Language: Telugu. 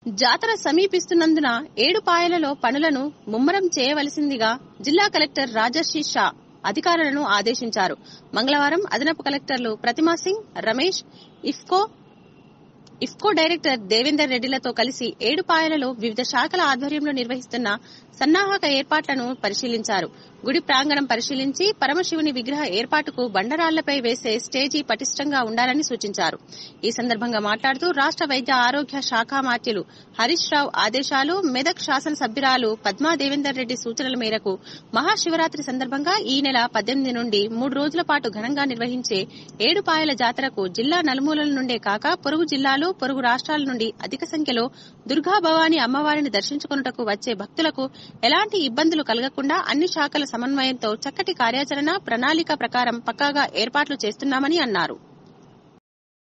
జాతర సమీపిస్తున్నందున ఏడుపాయలలో పనులను ముమ్మరం చేయవలసిందిగా జిల్లా కలెక్టర్ రాజర్షి షా అధికారులను ఆదేశించారు. మంగళవారం అదనపు కలెక్టర్లు ప్రతిమా సింగ్, రమేష్, ఇఫ్కో డైరెక్టర్ దేవేందర్ రెడ్డిలతో కలిసి ఏడుపాయలలో వివిధ శాఖల ఆధ్వర్యంలో నిర్వహిస్తున్న సన్నాహక ఏర్పాట్లను పరిశీలించారు. గుడి ప్రాంగణం పరిశీలించి పరమశివుని విగ్రహ ఏర్పాటుకు బండరాళ్లపై వేసే స్టేజీ పటిష్టంగా ఉండాలని సూచించారు. ఈ సందర్భంగా మాట్లాడుతూ రాష్ట వైద్య ఆరోగ్య శాఖ మాత్యులు హరీష్ రావు ఆదేశాలు, మెదక్ శాసనసభ్యురాలు పద్మా దేవేందర్ రెడ్డి సూచనల మేరకు మహాశివరాత్రి సందర్భంగా ఈ నెల 18 నుండి 3 రోజుల పాటు ఘనంగా నిర్వహించే ఏడుపాయల జాతరకు జిల్లా నలుమూలల నుండే కాక పొరుగు జిల్లాలు, పొరుగు రాష్ట్రాల నుండి అధిక సంఖ్యలో దుర్గా భవానీ అమ్మవారిని దర్శించుకొనుటకు వచ్చే భక్తులకు ఎలాంటి ఇబ్బందులు కలగకుండా అన్ని శాఖల సమన్వయంతో చక్కటి కార్యాచరణ ప్రణాళిక ప్రకారం పక్కాగా ఏర్పాట్లు చేస్తున్నామని అన్నారు.